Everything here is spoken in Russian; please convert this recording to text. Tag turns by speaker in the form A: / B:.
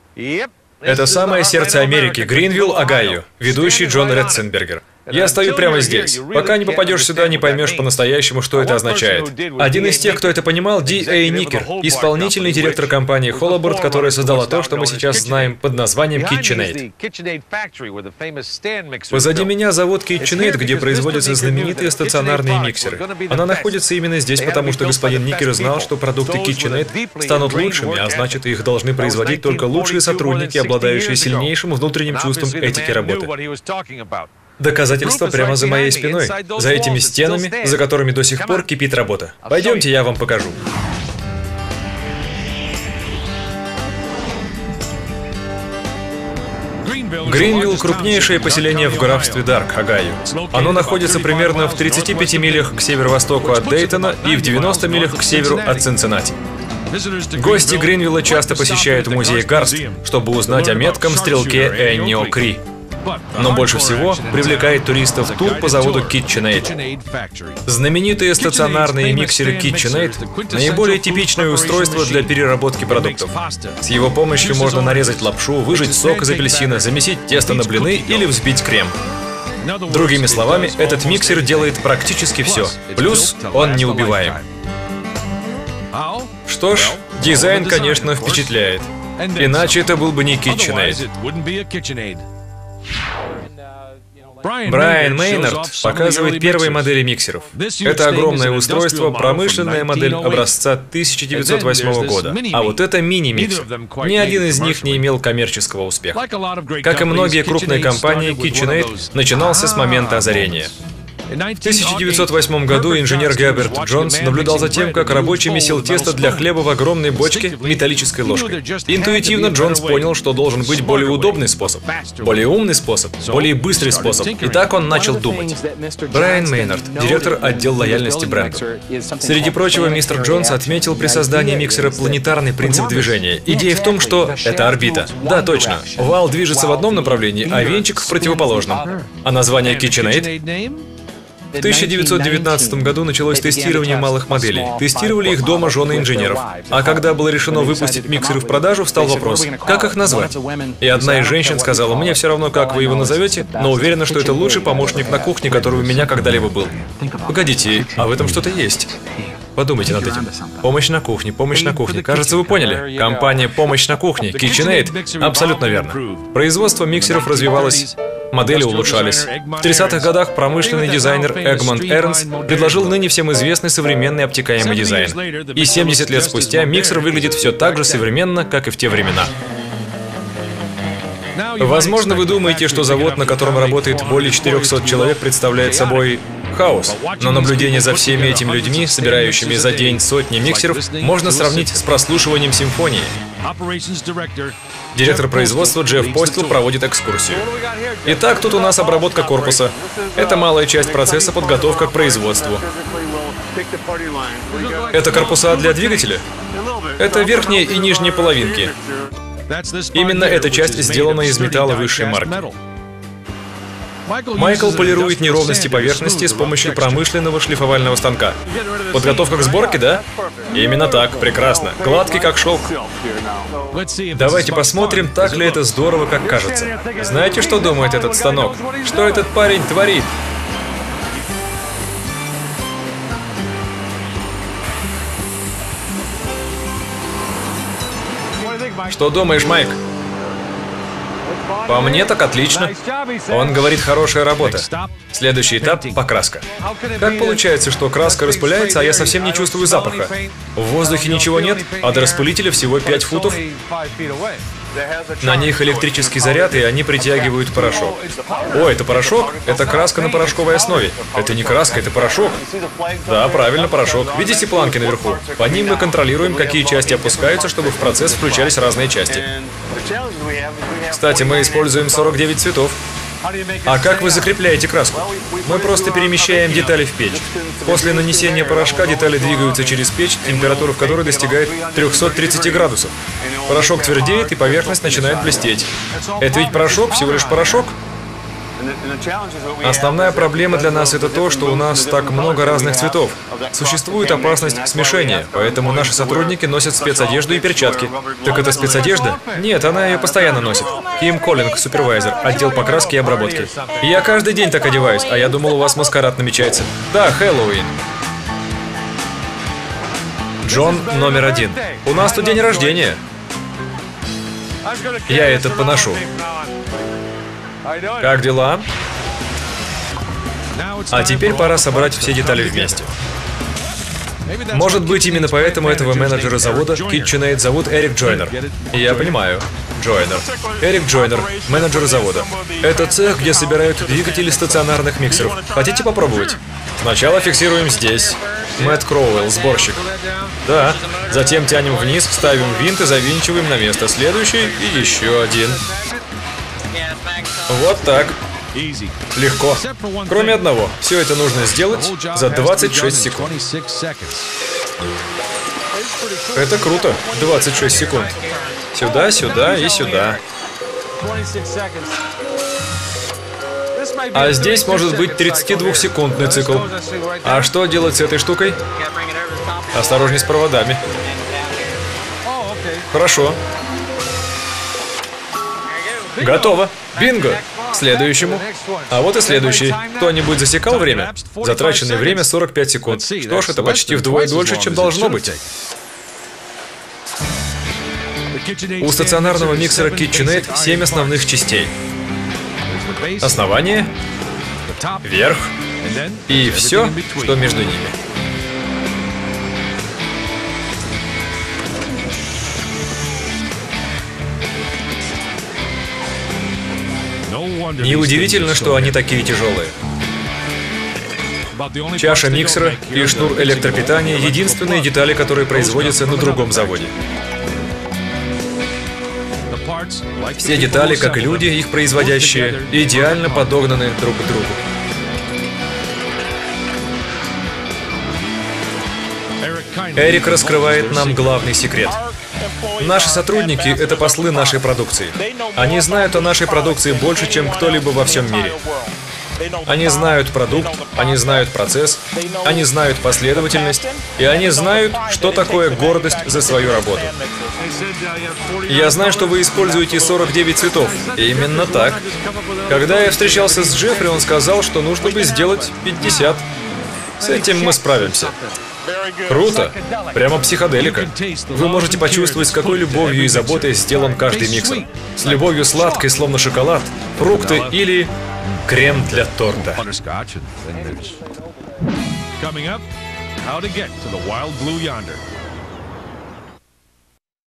A: Это самое сердце Америки, Гринвилл, Огайо, ведущий Джон Ретценбергер. Я стою прямо здесь. Пока не попадешь сюда, не поймешь по-настоящему, что это означает. Один из тех, кто это понимал, Д.А. Никер, исполнительный директор компании Holabird, которая создала то, что мы сейчас знаем под названием KitchenAid. Позади меня завод KitchenAid, где производятся знаменитые стационарные миксеры. Она находится именно здесь, потому что господин Никер знал, что продукты KitchenAid станут лучшими, а значит, их должны производить только лучшие сотрудники, обладающие сильнейшим внутренним чувством этики работы. Доказательство прямо за моей спиной, за этими стенами, за которыми до сих пор кипит работа. Пойдемте, я вам покажу. Гринвилл – крупнейшее поселение в графстве Дарк, Огайо. Оно находится примерно в 35 милях к северо-востоку от Дейтона и в 90 милях к северу от Цинциннати. Гости Гринвилла часто посещают музей Гарст, чтобы узнать о метком стрелке Эннио Кри. Но больше всего привлекает туристов тур по заводу KitchenAid. Знаменитые стационарные миксеры KitchenAid – наиболее типичное устройство для переработки продуктов. С его помощью можно нарезать лапшу, выжать сок из апельсина, замесить тесто на блины или взбить крем. Другими словами, этот миксер делает практически все. Плюс он неубиваем. Что ж, дизайн, конечно, впечатляет. Иначе это был бы не KitchenAid. Брайан Мейнард показывает первые модели миксеров. Это огромное устройство, промышленная модель образца 1908 года. А вот это мини-миксер. Ни один из них не имел коммерческого успеха. Как и многие крупные компании, KitchenAid начинался с момента озарения. В 1908 году инженер Герберт Джонс наблюдал за тем, как рабочий месил тесто для хлеба в огромной бочке металлической ложкой. Интуитивно Джонс понял, что должен быть более удобный способ, более умный способ, более быстрый способ. И так он начал думать. Брайан Мейнард, директор отдела лояльности бренда. Среди прочего, мистер Джонс отметил при создании миксера планетарный принцип движения. Идея в том, что это орбита. Да, точно. Вал движется в одном направлении, а венчик в противоположном. А название KitchenAid? В 1919 году началось тестирование малых моделей. Тестировали их дома жены инженеров. А когда было решено выпустить миксеры в продажу, встал вопрос, как их назвать? И одна из женщин сказала, мне все равно, как вы его назовете, но уверена, что это лучший помощник на кухне, который у меня когда-либо был. Погодите, а в этом что-то есть? Подумайте над этим. Помощь на кухне, помощь на кухне. Кажется, вы поняли. Компания «Помощь на кухне», KitchenAid. Абсолютно верно. Производство миксеров развивалось, модели улучшались. В 30-х годах промышленный дизайнер Эгмонт Эрнс предложил ныне всем известный современный обтекаемый дизайн. И 70 лет спустя миксер выглядит все так же современно, как и в те времена. Возможно, вы думаете, что завод, на котором работает более 400 человек, представляет собой хаос. Но наблюдение за всеми этими людьми, собирающими за день сотни миксеров, можно сравнить с прослушиванием симфонии. Директор производства Джефф Постил проводит экскурсию. Итак, тут у нас обработка корпуса. Это малая часть процесса подготовка к производству. Это корпуса для двигателя? Это верхние и нижние половинки. Именно эта часть сделана из металла высшей марки. Майкл полирует неровности поверхности с помощью промышленного шлифовального станка. Подготовка к сборке, да? Именно так, прекрасно. Гладкий как шелк. Давайте посмотрим, так ли это здорово, как кажется. Знаете, что думает этот станок? Что этот парень творит? Что думаешь, Майк? По мне так отлично. Он говорит, хорошая работа. Следующий этап – покраска. Как получается, что краска распыляется, а я совсем не чувствую запаха? В воздухе ничего нет, а до распылителя всего 5 футов. На них электрический заряд, и они притягивают порошок. О, это порошок? Это краска на порошковой основе. Это не краска, это порошок. Да, правильно, порошок. Видите планки наверху? По ним мы контролируем, какие части опускаются, чтобы в процесс включались разные части. Кстати, мы используем 49 цветов. А как вы закрепляете краску? Мы просто перемещаем детали в печь. После нанесения порошка детали двигаются через печь, температура в которой достигает 330 градусов. Порошок твердеет, и поверхность начинает блестеть. Это ведь порошок, всего лишь порошок? Основная проблема для нас это то, что у нас так много разных цветов. Существует опасность смешения, поэтому наши сотрудники носят спецодежду и перчатки. Так это спецодежда? Нет, она ее постоянно носит. Ким Коллинг, супервайзер, отдел покраски и обработки. Я каждый день так одеваюсь, а я думал, у вас маскарад намечается. Да, Хэллоуин. Джон номер 1. У нас тут день рождения. Я это поношу. Как дела? А теперь пора собрать все детали вместе. Может быть, именно поэтому этого менеджера завода KitchenAid зовут Эрик Джойнер. Я понимаю. Джойнер. Эрик Джойнер, менеджер завода. Это цех, где собирают двигатели стационарных миксеров. Хотите попробовать? Сначала фиксируем здесь. Мэтт Кроуэлл, сборщик. Да. Затем тянем вниз, ставим винт и завинчиваем на место. Следующий и еще один. Вот так. Легко. Кроме одного. Все это нужно сделать за 26 секунд. Это круто. 26 секунд. Сюда, сюда и сюда. А здесь может быть 32-секундный цикл. А что делать с этой штукой? Осторожней с проводами. Хорошо. Готово. Бинго. Следующему. А вот и следующий. Кто-нибудь засекал время? Затраченное время 45 секунд. Что ж, это почти вдвое дольше, чем должно быть. У стационарного миксера KitchenAid 7 основных частей. Основание, верх и все, что между ними. Неудивительно, что они такие тяжелые. Чаша миксера и шнур электропитания — единственные детали, которые производятся на другом заводе. Все детали, как и люди, их производящие, идеально подогнаны друг к другу. Эрик раскрывает нам главный секрет. Наши сотрудники — это послы нашей продукции. Они знают о нашей продукции больше, чем кто-либо во всем мире. Они знают продукт, они знают процесс, они знают последовательность, и они знают, что такое гордость за свою работу. Я знаю, что вы используете 49 цветов. Именно так. Когда я встречался с Джеффри, он сказал, что нужно бы сделать 50. С этим мы справимся. Круто. Прямо психоделика. Вы можете почувствовать, с какой любовью и заботой сделан каждый миксер. С любовью сладкой, словно шоколад, фрукты или крем для торта.
B: Coming up, how to get to the wild blue yonder.